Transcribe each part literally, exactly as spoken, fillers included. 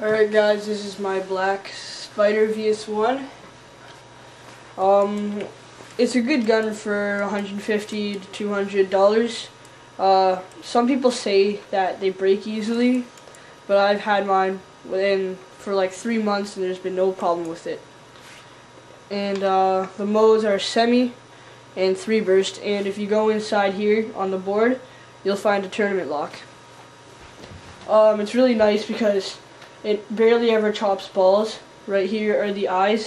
Alright guys, this is my black Spyder V S one. Um, it's a good gun for one hundred fifty to two hundred dollars. Uh, some people say that they break easily, but I've had mine within for like three months and there's been no problem with it. And uh, the modes are semi and three burst, and if you go inside here on the board, you'll find a tournament lock. Um, it's really nice because it barely ever chops balls. Right here are the eyes.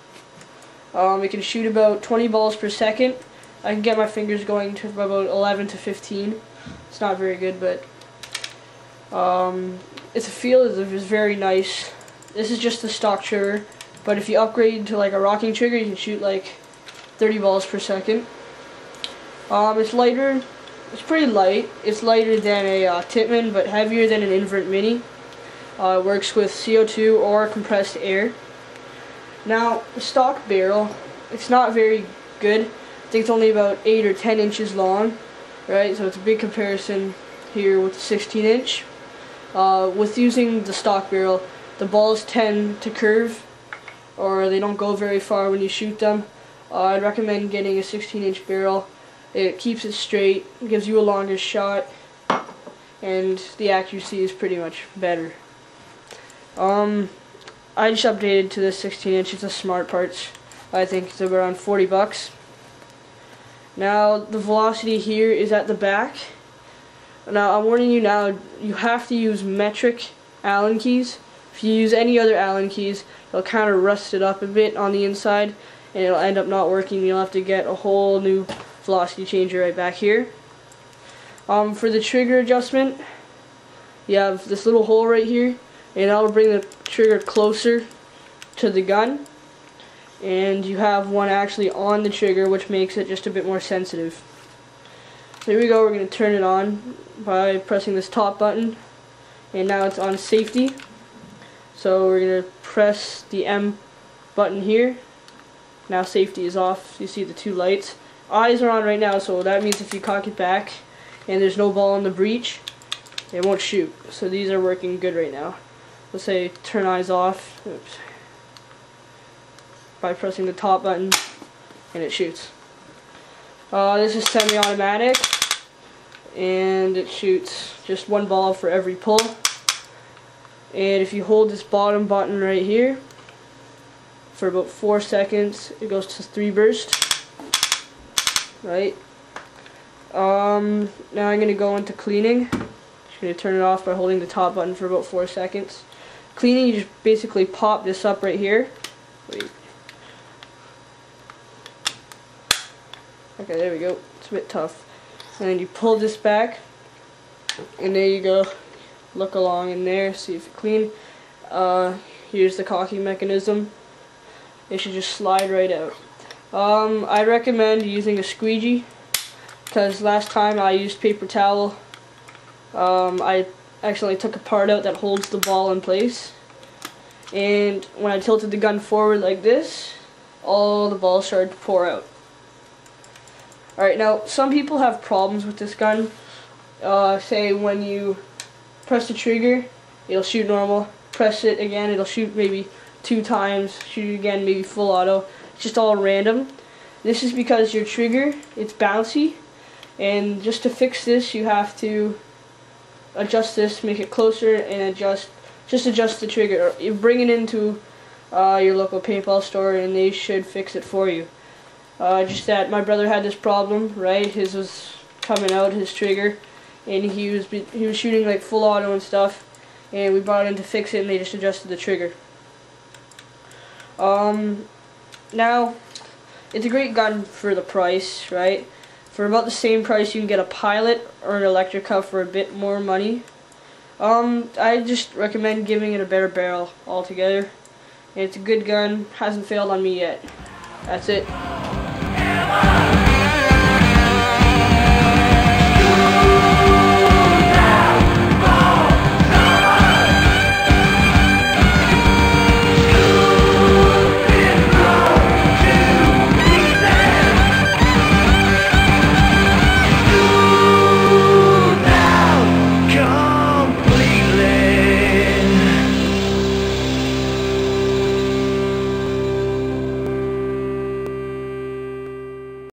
Um, it can shoot about twenty balls per second. I can get my fingers going to about eleven to fifteen. It's not very good, but um, its feel is, is very nice. This is just the stock trigger, but if you upgrade to like a rocking trigger, you can shoot like thirty balls per second. Um, it's lighter. It's pretty light. It's lighter than a uh, Tippmann, but heavier than an invert mini. Uh, it works with C O two or compressed air. Now, the stock barrel, it's not very good. I think it's only about eight or ten inches long, right? So it's a big comparison here with the sixteen inch. Uh, with using the stock barrel, the balls tend to curve, or they don't go very far when you shoot them. Uh, I'd recommend getting a sixteen inch barrel. It keeps it straight, gives you a longer shot, and the accuracy is pretty much better. Um, I just updated to this sixteen inch. It's a Smart Parts. I think it's around forty bucks. Now the velocity here is at the back. Now I'm warning you now, you have to use metric Allen keys. If you use any other Allen keys, it'll kind of rust it up a bit on the inside, and it'll end up not working. You'll have to get a whole new velocity changer right back here. Um, for the trigger adjustment, you have this little hole right here, and that'll bring the trigger closer to the gun, and you have one actually on the trigger, which makes it just a bit more sensitive. So here we go. We're going to turn it on by pressing this top button, and now it's on safety. So we're going to press the M button here. Now safety is off. You see the two lights. Eyes are on right now, so that means if you cock it back and there's no ball in the breech, it won't shoot. So these are working good right now. Let's say turn eyes off. Oops. By pressing the top button, and it shoots. Uh, this is semi-automatic, and it shoots just one ball for every pull. And if you hold this bottom button right here for about four seconds, it goes to three burst. Right. Um, now I'm going to go into cleaning. Just going to turn it off by holding the top button for about four seconds. Cleaning, you just basically pop this up right here. Wait. Okay, there we go. It's a bit tough. And then you pull this back, and there you go. Look along in there, see if it's clean. Uh, here's the cocking mechanism. It should just slide right out. Um, I recommend using a squeegee, because last time I used paper towel, um, I actually took a part out that holds the ball in place, and when I tilted the gun forward like this, all the balls started to pour out. Alright, now some people have problems with this gun. Uh, say when you press the trigger, it'll shoot normal. Press it again, it'll shoot maybe two times. Shoot it again, maybe full auto. It's just all random. This is because your trigger, it's bouncy, and just to fix this you have to adjust this, make it closer, and adjust, just adjust the trigger. You bring it into uh, your local paintball store and they should fix it for you. Uh, just that my brother had this problem, right? His was coming out, his trigger, and he was he was shooting like full auto and stuff, and we brought it in to fix it, and they just adjusted the trigger. Um, now, it's a great gun for the price, right? For about the same price, you can get a Pilot or an Electrica for a bit more money. Um, I just recommend giving it a better barrel altogether. And it's a good gun, hasn't failed on me yet. That's it.